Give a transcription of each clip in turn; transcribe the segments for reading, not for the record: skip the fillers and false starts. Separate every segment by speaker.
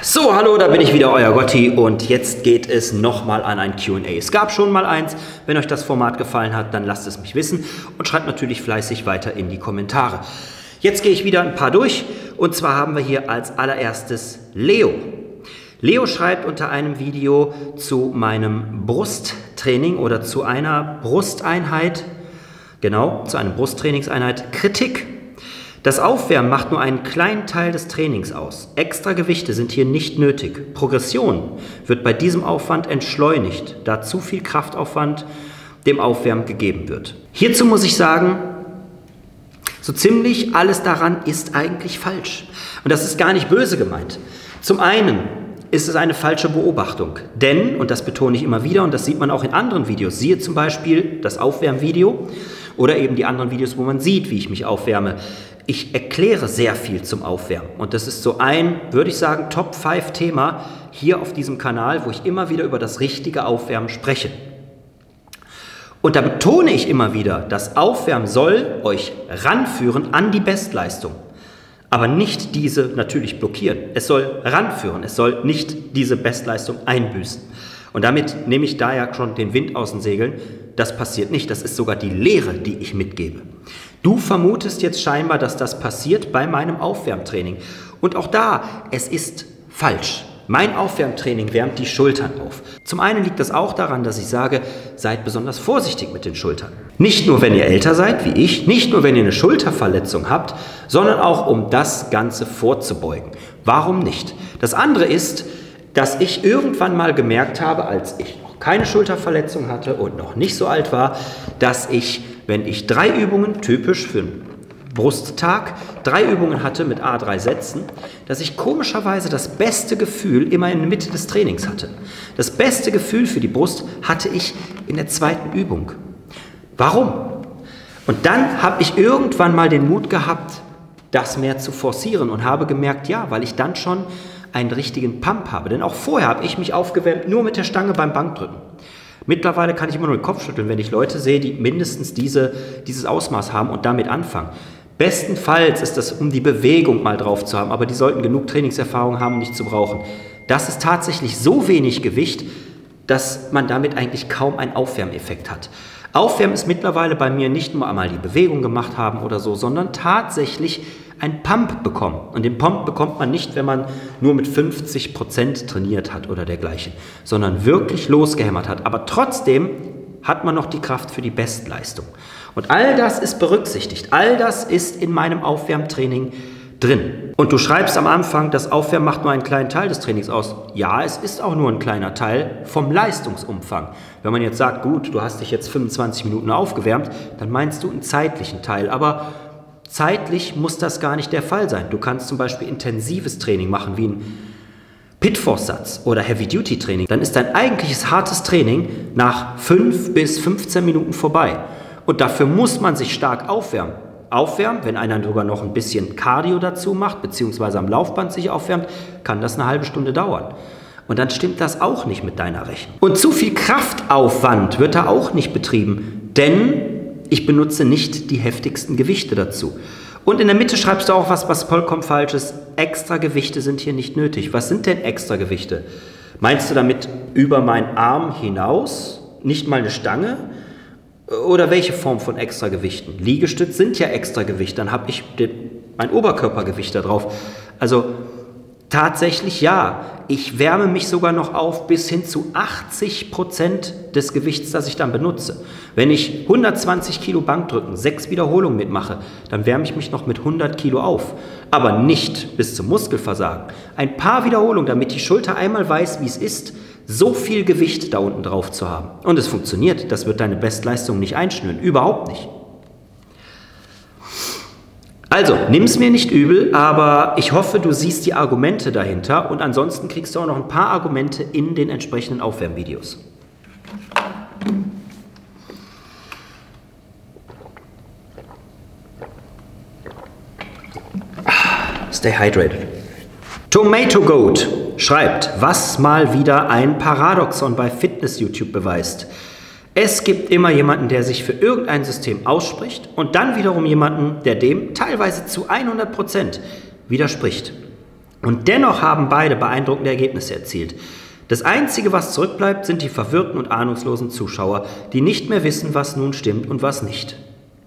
Speaker 1: So, hallo, da bin ich wieder, euer Gotti, und jetzt geht es nochmal an ein Q&A. Es gab schon mal eins. Wenn euch das Format gefallen hat, dann lasst es mich wissen und schreibt natürlich fleißig weiter in die Kommentare. Jetzt gehe ich wieder ein paar durch, und zwar haben wir hier als allererstes Leo. Leo schreibt unter einem Video zu meinem Brusttraining oder zu einer Brusteinheit, genau, zu einer Brusttrainingseinheit, Kritik. Das Aufwärmen macht nur einen kleinen Teil des Trainings aus. Extra Gewichte sind hier nicht nötig. Progression wird bei diesem Aufwand entschleunigt, da zu viel Kraftaufwand dem Aufwärmen gegeben wird. Hierzu muss ich sagen, so ziemlich alles daran ist eigentlich falsch. Und das ist gar nicht böse gemeint. Zum einen ist es eine falsche Beobachtung, denn, und das betone ich immer wieder, und das sieht man auch in anderen Videos, siehe zum Beispiel das Aufwärmvideo oder eben die anderen Videos, wo man sieht, wie ich mich aufwärme. Ich erkläre sehr viel zum Aufwärmen, und das ist so ein, würde ich sagen, Top-5-Thema hier auf diesem Kanal, wo ich immer wieder über das richtige Aufwärmen spreche. Und da betone ich immer wieder, das Aufwärmen soll euch ranführen an die Bestleistung, aber nicht diese natürlich blockieren. Es soll ranführen, es soll nicht diese Bestleistung einbüßen. Und damit nehme ich da ja schon den Wind aus den Segeln. Das passiert nicht, das ist sogar die Lehre, die ich mitgebe. Du vermutest jetzt scheinbar, dass das passiert bei meinem Aufwärmtraining. Und auch da, es ist falsch. Mein Aufwärmtraining wärmt die Schultern auf. Zum einen liegt das auch daran, dass ich sage, seid besonders vorsichtig mit den Schultern. Nicht nur, wenn ihr älter seid, wie ich, nicht nur, wenn ihr eine Schulterverletzung habt, sondern auch, um das Ganze vorzubeugen. Warum nicht? Das andere ist, dass ich irgendwann mal gemerkt habe, als ich noch keine Schulterverletzung hatte und noch nicht so alt war, dass ich, wenn ich 3 Übungen, typisch für einen Brusttag, 3 Übungen hatte mit A3 Sätzen, dass ich komischerweise das beste Gefühl immer in der Mitte des Trainings hatte. Das beste Gefühl für die Brust hatte ich in der 2. Übung. Warum? Und dann habe ich irgendwann mal den Mut gehabt, das mehr zu forcieren, und habe gemerkt, ja, weil ich dann schon einen richtigen Pump habe. Denn auch vorher habe ich mich aufgewärmt nur mit der Stange beim Bankdrücken. Mittlerweile kann ich immer nur den Kopf schütteln, wenn ich Leute sehe, die mindestens dieses Ausmaß haben und damit anfangen. Bestenfalls ist das, um die Bewegung mal drauf zu haben, aber die sollten genug Trainingserfahrung haben, um nicht zu brauchen. Das ist tatsächlich so wenig Gewicht, dass man damit eigentlich kaum einen Aufwärmeffekt hat. Aufwärmen ist mittlerweile bei mir nicht nur einmal die Bewegung gemacht haben oder so, sondern tatsächlich ein Pump bekommen. Und den Pump bekommt man nicht, wenn man nur mit 50% trainiert hat oder dergleichen, sondern wirklich losgehämmert hat. Aber trotzdem hat man noch die Kraft für die Bestleistung. Und all das ist berücksichtigt. All das ist in meinem Aufwärmtraining drin. Und du schreibst am Anfang, das Aufwärmen macht nur einen kleinen Teil des Trainings aus. Ja, es ist auch nur ein kleiner Teil vom Leistungsumfang. Wenn man jetzt sagt, gut, du hast dich jetzt 25 Minuten aufgewärmt, dann meinst du einen zeitlichen Teil. Aber zeitlich muss das gar nicht der Fall sein. Du kannst zum Beispiel intensives Training machen, wie ein Pit-Force-Satz oder Heavy-Duty-Training. Dann ist dein eigentliches hartes Training nach 5 bis 15 Minuten vorbei. Und dafür muss man sich stark aufwärmen. Aufwärmen, wenn einer sogar noch ein bisschen Cardio dazu macht, beziehungsweise am Laufband sich aufwärmt, kann das eine halbe Stunde dauern. Und dann stimmt das auch nicht mit deiner Rechnung. Und zu viel Kraftaufwand wird da auch nicht betrieben, denn ich benutze nicht die heftigsten Gewichte dazu. Und in der Mitte schreibst du auch was vollkommen falsch ist. Extra Gewichte sind hier nicht nötig. Was sind denn extra Gewichte? Meinst du damit über meinen Arm hinaus? Nicht mal eine Stange? Oder welche Form von extra Gewichten? Liegestütz sind ja extra Gewichte. Dann habe ich mein Oberkörpergewicht da drauf. Also tatsächlich ja. Ich wärme mich sogar noch auf bis hin zu 80% des Gewichts, das ich dann benutze. Wenn ich 120 Kilo Bankdrücken, 6 Wiederholungen mitmache, dann wärme ich mich noch mit 100 Kilo auf. Aber nicht bis zum Muskelversagen. Ein paar Wiederholungen, damit die Schulter einmal weiß, wie es ist, so viel Gewicht da unten drauf zu haben. Und es funktioniert. Das wird deine Bestleistung nicht einschnüren. Überhaupt nicht. Also, nimm es mir nicht übel, aber ich hoffe, du siehst die Argumente dahinter, und ansonsten kriegst du auch noch ein paar Argumente in den entsprechenden Aufwärmvideos. Stay hydrated. Tomato Goat schreibt, was mal wieder ein Paradoxon bei Fitness-YouTube beweist. Es gibt immer jemanden, der sich für irgendein System ausspricht, und dann wiederum jemanden, der dem teilweise zu 100% widerspricht. Und dennoch haben beide beeindruckende Ergebnisse erzielt. Das Einzige, was zurückbleibt, sind die verwirrten und ahnungslosen Zuschauer, die nicht mehr wissen, was nun stimmt und was nicht.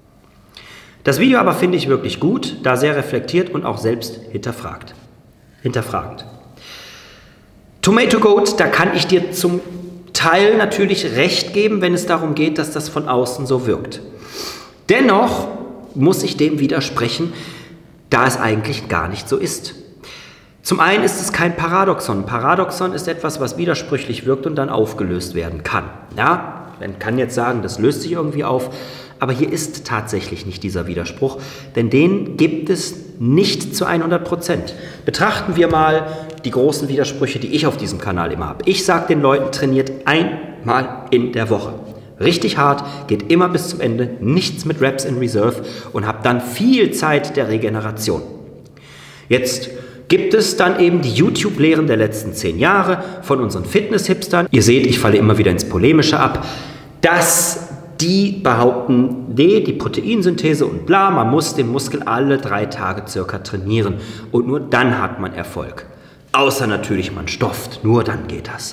Speaker 1: Das Video aber finde ich wirklich gut, da sehr reflektiert und auch selbst hinterfragend. Tomato Goat, da kann ich dir zum Teil natürlich recht geben, wenn es darum geht, dass das von außen so wirkt. Dennoch muss ich dem widersprechen, da es eigentlich gar nicht so ist. Zum einen ist es kein Paradoxon. Paradoxon ist etwas, was widersprüchlich wirkt und dann aufgelöst werden kann. Ja, man kann jetzt sagen, das löst sich irgendwie auf, aber hier ist tatsächlich nicht dieser Widerspruch, denn den gibt es nicht zu 100%. Betrachten wir mal die großen Widersprüche, die ich auf diesem Kanal immer habe. Ich sage den Leuten, trainiert einmal in der Woche. Richtig hart, geht immer bis zum Ende, nichts mit Reps in Reserve und habt dann viel Zeit der Regeneration. Jetzt gibt es dann eben die YouTube-Lehren der letzten 10 Jahre von unseren Fitness-Hipstern. Ihr seht, ich falle immer wieder ins Polemische ab, dass die behaupten, nee, die Proteinsynthese und bla, man muss den Muskel alle 3 Tage circa trainieren und nur dann hat man Erfolg. Außer natürlich, man stofft, nur dann geht das.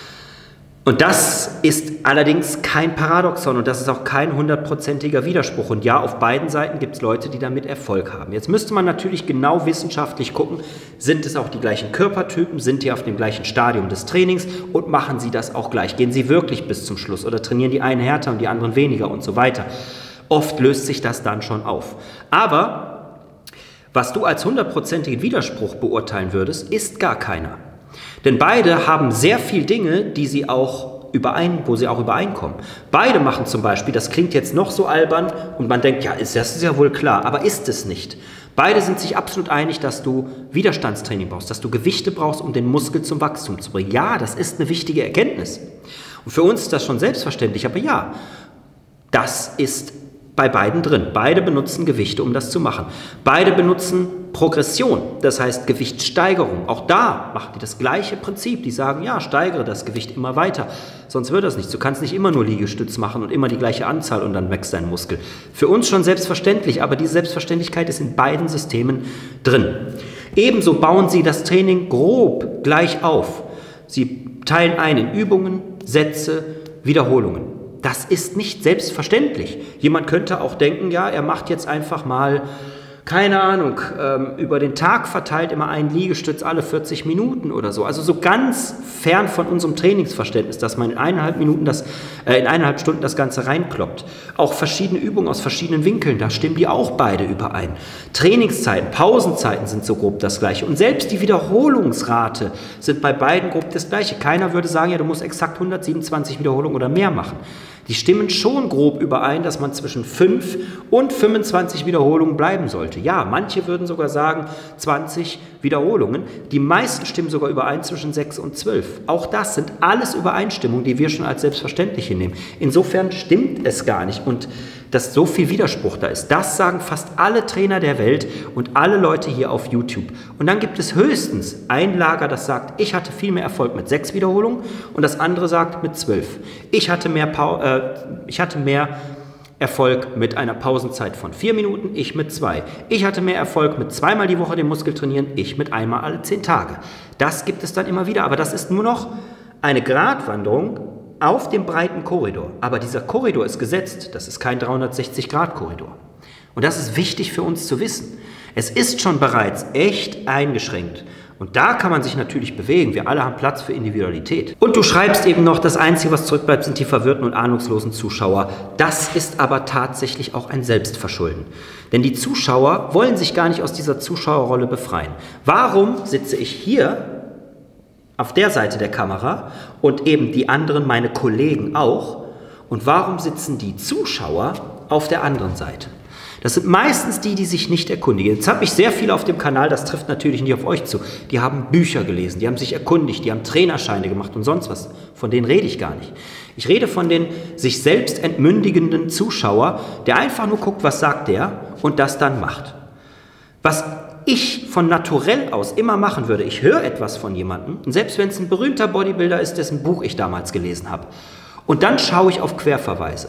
Speaker 1: Und das ist allerdings kein Paradoxon und das ist auch kein 100%iger Widerspruch. Und ja, auf beiden Seiten gibt es Leute, die damit Erfolg haben. Jetzt müsste man natürlich genau wissenschaftlich gucken, sind es auch die gleichen Körpertypen, sind die auf dem gleichen Stadium des Trainings und machen sie das auch gleich? Gehen sie wirklich bis zum Schluss oder trainieren die einen härter und die anderen weniger und so weiter? Oft löst sich das dann schon auf. Aber was du als 100%igen Widerspruch beurteilen würdest, ist gar keiner. Denn beide haben sehr viele Dinge, wo sie auch übereinkommen. Beide machen zum Beispiel, das klingt jetzt noch so albern und man denkt, ja, das ist ja wohl klar, aber ist es nicht. Beide sind sich absolut einig, dass du Widerstandstraining brauchst, dass du Gewichte brauchst, um den Muskel zum Wachstum zu bringen. Ja, das ist eine wichtige Erkenntnis. Und für uns ist das schon selbstverständlich, aber ja, das ist bei beiden drin. Beide benutzen Gewichte, um das zu machen. Beide benutzen Progression, das heißt Gewichtssteigerung. Auch da machen die das gleiche Prinzip. Die sagen, ja, steigere das Gewicht immer weiter, sonst wird das nicht. Du kannst nicht immer nur Liegestütz machen und immer die gleiche Anzahl und dann wächst dein Muskel. Für uns schon selbstverständlich, aber diese Selbstverständlichkeit ist in beiden Systemen drin. Ebenso bauen sie das Training grob gleich auf. Sie teilen ein in Übungen, Sätze, Wiederholungen. Das ist nicht selbstverständlich. Jemand könnte auch denken, ja, er macht jetzt einfach mal, keine Ahnung, über den Tag verteilt immer einen Liegestütz alle 40 Minuten oder so. Also so ganz fern von unserem Trainingsverständnis, dass man in 1,5 Stunden das Ganze reinkloppt. Auch verschiedene Übungen aus verschiedenen Winkeln, da stimmen die auch beide überein. Trainingszeiten, Pausenzeiten sind so grob das Gleiche. Und selbst die Wiederholungsrate sind bei beiden grob das Gleiche. Keiner würde sagen, ja, du musst exakt 127 Wiederholungen oder mehr machen. Die stimmen schon grob überein, dass man zwischen 5 und 25 Wiederholungen bleiben sollte. Ja, manche würden sogar sagen 20 Wiederholungen. Die meisten stimmen sogar überein zwischen 6 und 12. Auch das sind alles Übereinstimmungen, die wir schon als selbstverständlich hinnehmen. Insofern stimmt es gar nicht. Und dass so viel Widerspruch da ist, das sagen fast alle Trainer der Welt und alle Leute hier auf YouTube. Und dann gibt es höchstens ein Lager, das sagt, ich hatte viel mehr Erfolg mit 6 Wiederholungen und das andere sagt mit 12. Ich hatte mehr Erfolg mit einer Pausenzeit von 4 Minuten, ich mit 2. Ich hatte mehr Erfolg mit 2-mal die Woche den Muskel trainieren, ich mit 1-mal alle 10 Tage. Das gibt es dann immer wieder, aber das ist nur noch eine Gratwanderung auf dem breiten Korridor. Aber dieser Korridor ist gesetzt, das ist kein 360-Grad-Korridor. Und das ist wichtig für uns zu wissen. Es ist schon bereits echt eingeschränkt. Und da kann man sich natürlich bewegen. Wir alle haben Platz für Individualität. Und du schreibst eben noch, das Einzige, was zurückbleibt, sind die verwirrten und ahnungslosen Zuschauer. Das ist aber tatsächlich auch ein Selbstverschulden. Denn die Zuschauer wollen sich gar nicht aus dieser Zuschauerrolle befreien. Warum sitze ich hier auf der Seite der Kamera und eben die anderen, meine Kollegen auch? Und warum sitzen die Zuschauer auf der anderen Seite? Das sind meistens die, die sich nicht erkundigen. Jetzt habe ich sehr viele auf dem Kanal, das trifft natürlich nicht auf euch zu. Die haben Bücher gelesen, die haben sich erkundigt, die haben Trainerscheine gemacht und sonst was. Von denen rede ich gar nicht. Ich rede von den sich selbst entmündigenden Zuschauer, der einfach nur guckt, was sagt der und das dann macht. Was ich von naturell aus immer machen würde, ich höre etwas von jemandem, und selbst wenn es ein berühmter Bodybuilder ist, dessen Buch ich damals gelesen habe, und dann schaue ich auf Querverweise.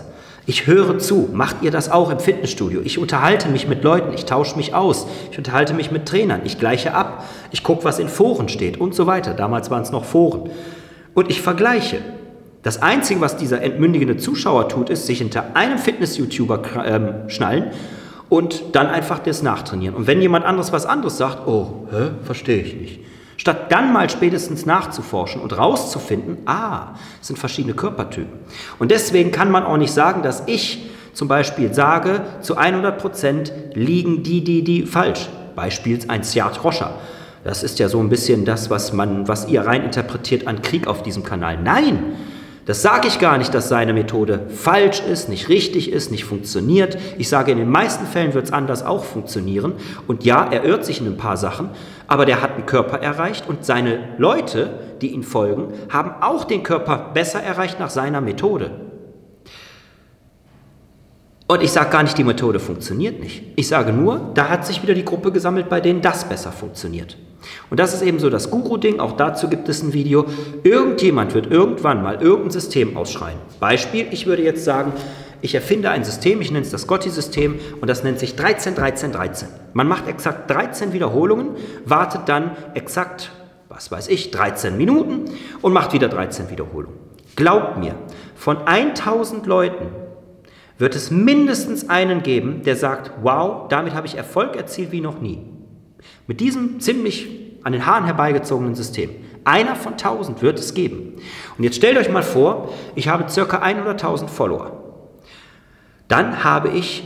Speaker 1: Ich höre zu. Macht ihr das auch im Fitnessstudio? Ich unterhalte mich mit Leuten, ich tausche mich aus, ich unterhalte mich mit Trainern, ich gleiche ab, ich gucke, was in Foren steht und so weiter. Damals waren es noch Foren. Und ich vergleiche. Das Einzige, was dieser entmündigende Zuschauer tut, ist, sich hinter einem Fitness-YouTuber schnallen und dann einfach das nachtrainieren. Und wenn jemand anderes was anderes sagt, oh, verstehe ich nicht. Statt dann mal spätestens nachzuforschen und rauszufinden, es sind verschiedene Körpertypen. Und deswegen kann man auch nicht sagen, dass ich zum Beispiel sage, zu 100% liegen die falsch. Beispiel ein Siad Roscher. Das ist ja so ein bisschen das, was ihr rein interpretiert an Krieg auf diesem Kanal. Nein! Das sage ich gar nicht, dass seine Methode falsch ist, nicht richtig ist, nicht funktioniert. Ich sage, in den meisten Fällen wird es anders auch funktionieren. Und ja, er irrt sich in ein paar Sachen, aber der hat einen Körper erreicht und seine Leute, die ihm folgen, haben auch den Körper besser erreicht nach seiner Methode. Und ich sage gar nicht, die Methode funktioniert nicht. Ich sage nur, da hat sich wieder die Gruppe gesammelt, bei denen das besser funktioniert. Und das ist eben so das Guru-Ding, auch dazu gibt es ein Video. Irgendjemand wird irgendwann mal irgendein System ausschreien. Beispiel, ich würde jetzt sagen, ich erfinde ein System, ich nenne es das Gotti-System und das nennt sich 13, 13, 13. Man macht exakt 13 Wiederholungen, wartet dann exakt, 13 Minuten und macht wieder 13 Wiederholungen. Glaubt mir, von 1000 Leuten wird es mindestens einen geben, der sagt, wow, damit habe ich Erfolg erzielt wie noch nie. Mit diesem ziemlich an den Haaren herbeigezogenen System. Einer von 1000 wird es geben. Und jetzt stellt euch mal vor, ich habe ca. 100.000 Follower. Dann habe ich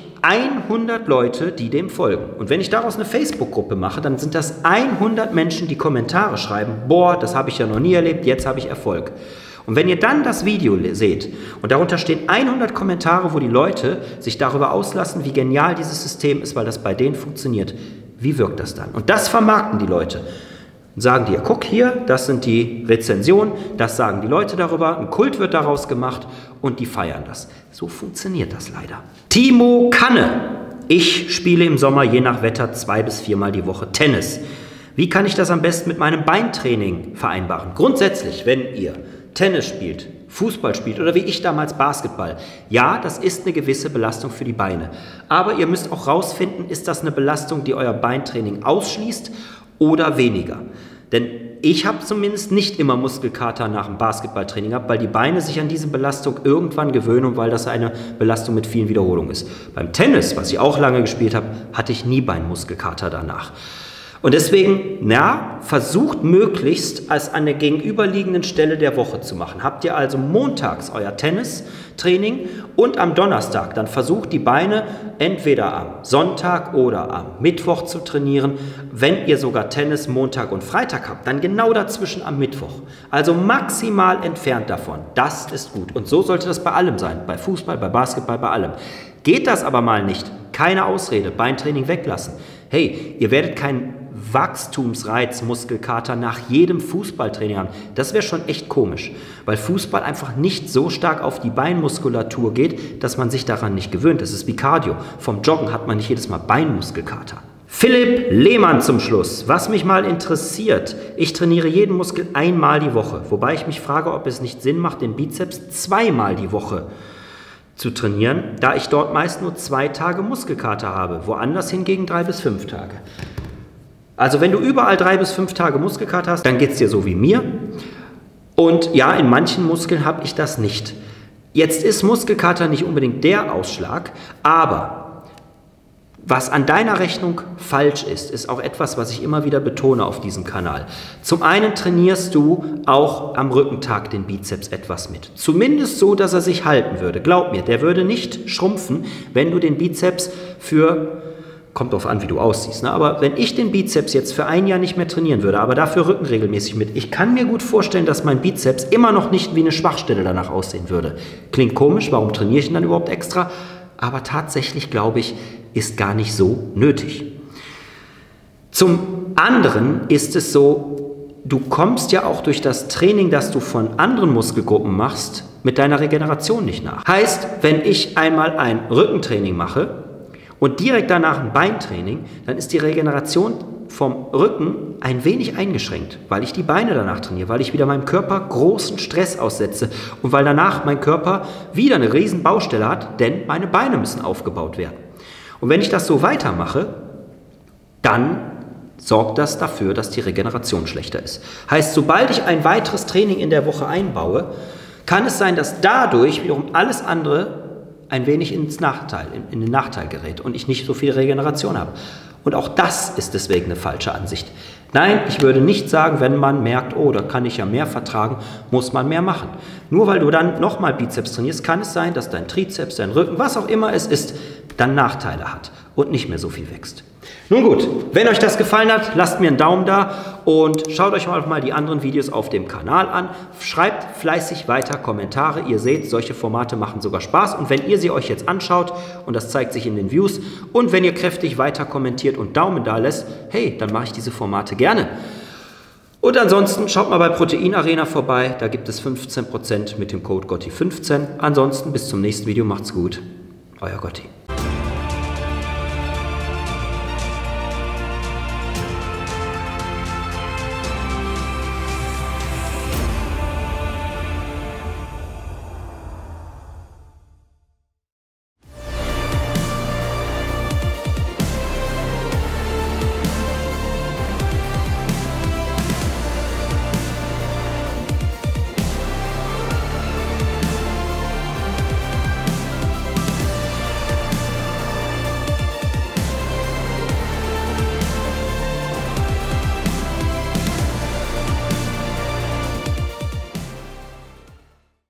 Speaker 1: 100 Leute, die dem folgen. Und wenn ich daraus eine Facebook-Gruppe mache, dann sind das 100 Menschen, die Kommentare schreiben, boah, das habe ich ja noch nie erlebt, jetzt habe ich Erfolg. Und wenn ihr dann das Video seht und darunter stehen 100 Kommentare, wo die Leute sich darüber auslassen, wie genial dieses System ist, weil das bei denen funktioniert, wie wirkt das dann? Und das vermarkten die Leute. Und sagen dir, guck hier, das sind die Rezensionen, das sagen die Leute darüber, ein Kult wird daraus gemacht und die feiern das. So funktioniert das leider. Timo Kanne. Ich spiele im Sommer je nach Wetter 2 bis 4 Mal die Woche Tennis. Wie kann ich das am besten mit meinem Beintraining vereinbaren? Grundsätzlich, wenn ihr Tennis spielt, Fußball spielt oder wie ich damals Basketball. Ja, das ist eine gewisse Belastung für die Beine. Aber ihr müsst auch rausfinden, ist das eine Belastung, die euer Beintraining ausschließt oder weniger. Denn ich habe zumindest nicht immer Muskelkater nach dem Basketballtraining gehabt, weil die Beine sich an diese Belastung irgendwann gewöhnen und weil das eine Belastung mit vielen Wiederholungen ist. Beim Tennis, was ich auch lange gespielt habe, hatte ich nie Beinmuskelkater danach. Und deswegen, versucht möglichst es an der gegenüberliegenden Stelle der Woche zu machen. Habt ihr also montags euer Tennistraining und am Donnerstag, dann versucht die Beine entweder am Sonntag oder am Mittwoch zu trainieren. Wenn ihr sogar Tennis Montag und Freitag habt, dann genau dazwischen am Mittwoch. Also maximal entfernt davon. Das ist gut. Und so sollte das bei allem sein. Bei Fußball, bei Basketball, bei allem. Geht das aber mal nicht, keine Ausrede, Beintraining weglassen. Hey, ihr werdet keinen Wachstumsreizmuskelkater nach jedem Fußballtraining haben. Das wäre schon echt komisch, weil Fußball einfach nicht so stark auf die Beinmuskulatur geht, dass man sich daran nicht gewöhnt. Das ist wie Cardio. Vom Joggen hat man nicht jedes Mal Beinmuskelkater. Philipp Lehmann zum Schluss. Was mich mal interessiert, ich trainiere jeden Muskel einmal die Woche, wobei ich mich frage, ob es nicht Sinn macht, den Bizeps zweimal die Woche zu trainieren, da ich dort meist nur 2 Tage Muskelkater habe, woanders hingegen 3 bis 5 Tage. Also wenn du überall 3 bis 5 Tage Muskelkater hast, dann geht es dir so wie mir. Und ja, in manchen Muskeln habe ich das nicht. Jetzt ist Muskelkater nicht unbedingt der Ausschlag, aber was an deiner Rechnung falsch ist auch etwas, was ich immer wieder betone auf diesem Kanal. Zum einen trainierst du auch am Rückentag den Bizeps etwas mit. Zumindest so, dass er sich halten würde. Glaub mir, der würde nicht schrumpfen, wenn du den Bizeps kommt drauf an, wie du aussiehst, ne? Aber wenn ich den Bizeps jetzt für 1 Jahr nicht mehr trainieren würde, aber dafür Rücken regelmäßig mit, ich kann mir gut vorstellen, dass mein Bizeps immer noch nicht wie eine Schwachstelle danach aussehen würde. Klingt komisch, warum trainiere ich ihn dann überhaupt extra? Aber tatsächlich, glaube ich, ist gar nicht so nötig. Zum anderen ist es so, du kommst ja auch durch das Training, das du von anderen Muskelgruppen machst, mit deiner Regeneration nicht nach. Heißt, wenn ich einmal ein Rückentraining mache und direkt danach ein Beintraining, dann ist die Regeneration vom Rücken ein wenig eingeschränkt, weil ich die Beine danach trainiere, weil ich wieder meinem Körper großen Stress aussetze und weil danach mein Körper wieder eine riesen Baustelle hat, denn meine Beine müssen aufgebaut werden. Und wenn ich das so weitermache, dann sorgt das dafür, dass die Regeneration schlechter ist. Heißt, sobald ich ein weiteres Training in der Woche einbaue, kann es sein, dass dadurch wiederum alles andere ein wenig in den Nachteil gerät und ich nicht so viel Regeneration habe. Und auch das ist deswegen eine falsche Ansicht. Nein, ich würde nicht sagen, wenn man merkt, oh, da kann ich ja mehr vertragen, muss man mehr machen. Nur weil du dann nochmal Bizeps trainierst, kann es sein, dass dein Trizeps, dein Rücken, was auch immer es ist, dann Nachteile hat und nicht mehr so viel wächst. Nun gut, wenn euch das gefallen hat, lasst mir einen Daumen da und schaut euch mal die anderen Videos auf dem Kanal an. Schreibt fleißig weiter Kommentare. Ihr seht, solche Formate machen sogar Spaß. Und wenn ihr sie euch jetzt anschaut, und das zeigt sich in den Views, und wenn ihr kräftig weiter kommentiert und Daumen da lässt, hey, dann mache ich diese Formate gerne. Und ansonsten schaut mal bei Protein Arena vorbei. Da gibt es 15% mit dem Code GOTTI15. Ansonsten bis zum nächsten Video. Macht's gut. Euer Gotti.